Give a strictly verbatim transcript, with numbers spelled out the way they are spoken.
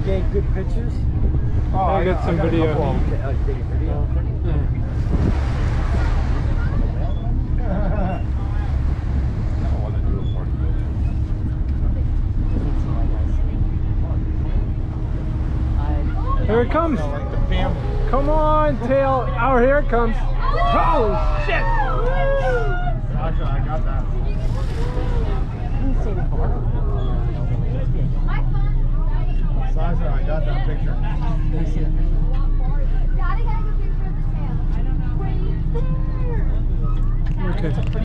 get good pictures? Oh, I, I got some I got video. Oh, okay. Oh, you take a video? Yeah. Here it comes. Like the family. Come on, tail. Oh, here it comes. Holy shit. Sasha, I got that. Sasha, I got that picture.